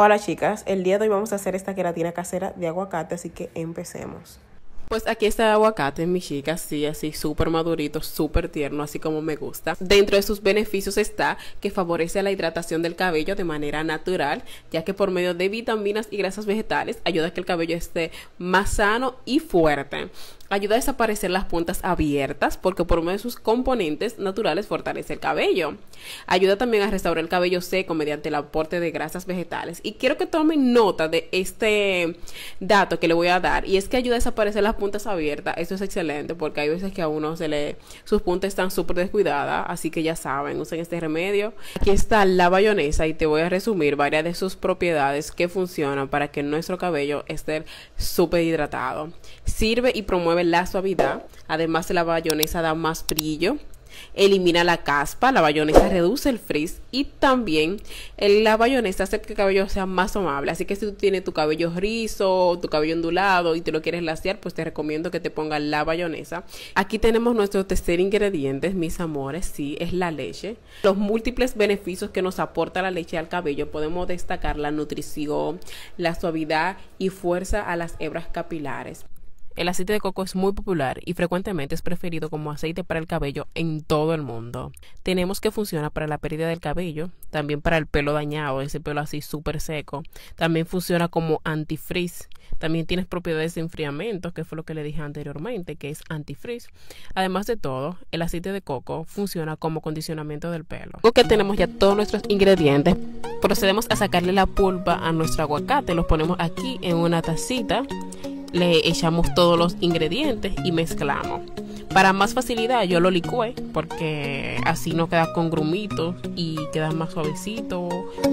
Hola chicas, el día de hoy vamos a hacer esta queratina casera de aguacate, así que empecemos. Pues aquí está el aguacate, mi chica, sí, así súper madurito, súper tierno, así como me gusta. Dentro de sus beneficios está que favorece la hidratación del cabello de manera natural, ya que por medio de vitaminas y grasas vegetales ayuda a que el cabello esté más sano y fuerte. Ayuda a desaparecer las puntas abiertas porque por medio de sus componentes naturales fortalece el cabello. Ayuda también a restaurar el cabello seco mediante el aporte de grasas vegetales. Y quiero que tomen nota de este dato que le voy a dar, y es que ayuda a desaparecer las puntas abiertas. Esto es excelente porque hay veces que a uno sus puntas están súper descuidadas, así que ya saben, usen este remedio. Aquí está la bayonesa y te voy a resumir varias de sus propiedades que funcionan para que nuestro cabello esté súper hidratado. Sirve y promueve la suavidad. Además, la bayonesa da más brillo, elimina la caspa, la bayonesa reduce el frizz y también la bayonesa hace que el cabello sea más amable. Así que si tú tienes tu cabello rizo, tu cabello ondulado y te lo quieres laciar, pues te recomiendo que te pongas la bayonesa. Aquí tenemos nuestro tercer ingrediente, mis amores, sí, es la leche. Los múltiples beneficios que nos aporta la leche al cabello, podemos destacar la nutrición, la suavidad y fuerza a las hebras capilares. El aceite de coco es muy popular y frecuentemente es preferido como aceite para el cabello en todo el mundo. Tenemos que funciona para la pérdida del cabello, también para el pelo dañado, ese pelo así súper seco. También funciona como antifrizz. También tiene propiedades de enfriamiento, que fue lo que le dije anteriormente, que es antifrizz. Además de todo, el aceite de coco funciona como condicionamiento del pelo. Luego que tenemos ya todos nuestros ingredientes, procedemos a sacarle la pulpa a nuestro aguacate. Los ponemos aquí en una tacita. Le echamos todos los ingredientes y mezclamos. Para más facilidad yo lo licué porque así no queda con grumitos y queda más suavecito.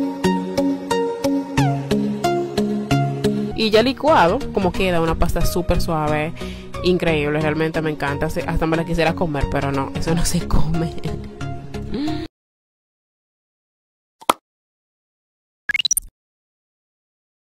Y ya licuado, como queda una pasta súper suave, increíble, realmente me encanta. Hasta me la quisiera comer, pero no, eso no se come.